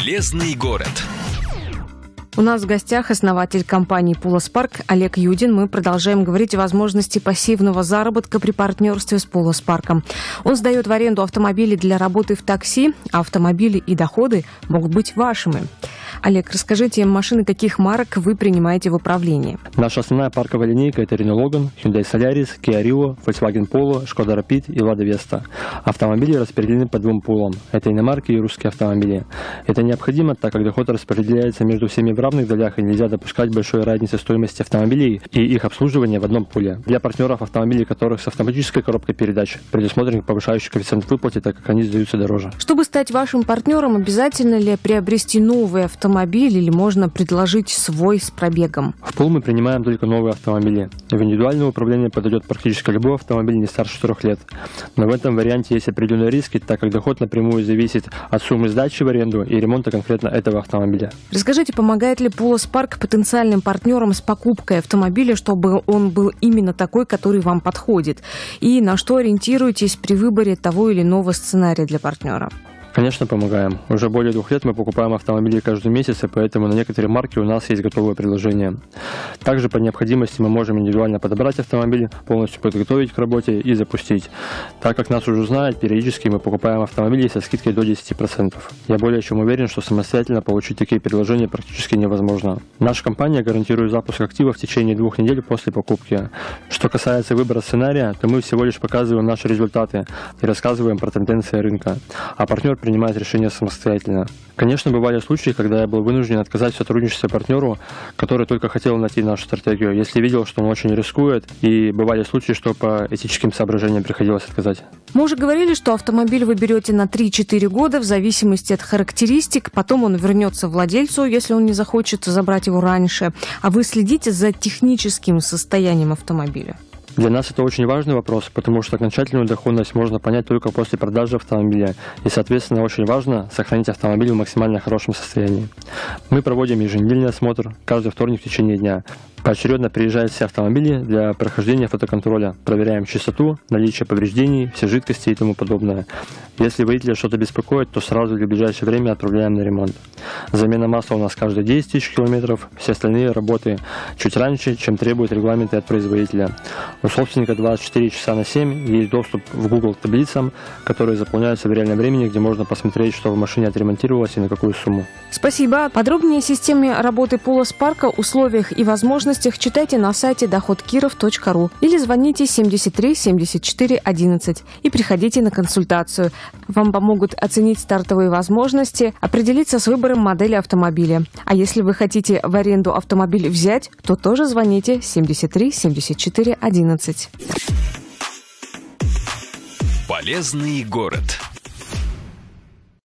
Полезный город. У нас в гостях основатель компании «Полос-Парк» Олег Юдин. Мы продолжаем говорить о возможности пассивного заработка при партнерстве с «Полос-Парком». Он сдает в аренду автомобили для работы в такси, а автомобили и доходы могут быть вашими. Олег, расскажите, машины каких марок вы принимаете в управление? Наша основная парковая линейка – это Renault Logan, Hyundai Solaris, Kia Rio, Volkswagen Polo, Skoda Rapid и Lada Vesta. Автомобили распределены по двум пулам – это иномарки и русские автомобили. Это необходимо, так как доход распределяется между всеми в равных долях и нельзя допускать большой разницы стоимости автомобилей и их обслуживания в одном пуле. Для партнеров автомобилей, которых с автоматической коробкой передач, предусмотрен повышающий коэффициент выплаты, так как они сдаются дороже. Чтобы стать вашим партнером, обязательно ли приобрести новый автомобиль или можно предложить свой с пробегом? В пул мы принимаем только новые автомобили. В индивидуальное управление подойдет практически любой автомобиль не старше 4 лет. Но в этом варианте есть определенные риски, так как доход напрямую зависит от суммы сдачи в аренду и ремонта конкретно этого автомобиля. Расскажите, помогает ли «Полос-Парк» потенциальным партнерам с покупкой автомобиля, чтобы он был именно такой, который вам подходит? И на что ориентируетесь при выборе того или иного сценария для партнера? Конечно, помогаем. Уже более 2 лет мы покупаем автомобили каждый месяц, и поэтому на некоторые марки у нас есть готовые предложения. Также по необходимости мы можем индивидуально подобрать автомобиль, полностью подготовить к работе и запустить. Так как нас уже знают, периодически мы покупаем автомобили со скидкой до 10%. Я более чем уверен, что самостоятельно получить такие предложения практически невозможно. Наша компания гарантирует запуск актива в течение 2 недель после покупки. Что касается выбора сценария, то мы всего лишь показываем наши результаты и рассказываем про тенденции рынка, а партнер принимает решение самостоятельно. Конечно, бывали случаи, когда я был вынужден отказать в сотрудничестве партнеру, который только хотел найти нашу стратегию, если видел, что он очень рискует, и бывали случаи, что по этическим соображениям приходилось отказать. Мы уже говорили, что автомобиль вы берете на 3-4 года в зависимости от характеристик, потом он вернется владельцу, если он не захочет забрать его раньше, а вы следите за техническим состоянием автомобиля. Для нас это очень важный вопрос, потому что окончательную доходность можно понять только после продажи автомобиля, и, соответственно, очень важно сохранить автомобиль в максимально хорошем состоянии. Мы проводим еженедельный осмотр каждый вторник в течение дня. Поочередно приезжают все автомобили для прохождения фотоконтроля. Проверяем чистоту, наличие повреждений, все жидкости и тому подобное. Если водителя что-то беспокоит, то сразу в ближайшее время отправляем на ремонт. Замена масла у нас каждые 10 тысяч километров. Все остальные работы чуть раньше, чем требуют регламенты от производителя. У собственника 24 часа на 7 есть доступ в Google к таблицам, которые заполняются в реальном времени, где можно посмотреть, что в машине отремонтировалось и на какую сумму. Спасибо. Подробнее о системе работы «Полос-Парка», условиях и возможностях читайте на сайте доходкиров.ру или звоните 73 74 11 и приходите на консультацию. Вам помогут оценить стартовые возможности, определиться с выбором модели автомобиля. А если вы хотите в аренду автомобиль взять, то тоже звоните 73 74 11. Полезный город.